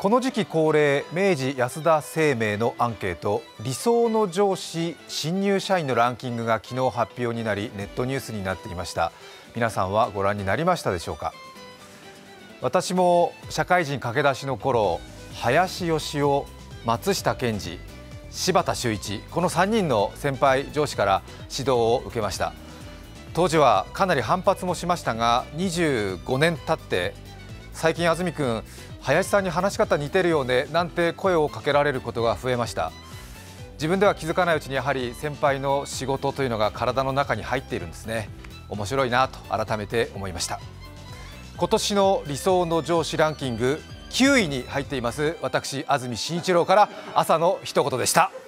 この時期恒例、明治安田生命のアンケート、理想の上司新入社員のランキングが昨日発表になり、ネットニュースになっていました。皆さんはご覧になりましたでしょうか。私も社会人駆け出しの頃、林芳雄、松下健二、柴田修一、この3人の先輩上司から指導を受けました。当時はかなり反発もしましたが、25年経って最近安住君、林さんに話し方似てるよねなんて声をかけられることが増えました。自分では気づかないうちにやはり先輩の仕事というのが体の中に入っているんですね。面白いなと改めて思いました。今年の理想の上司ランキング9位に入っています私安住紳一郎から朝の一言でした。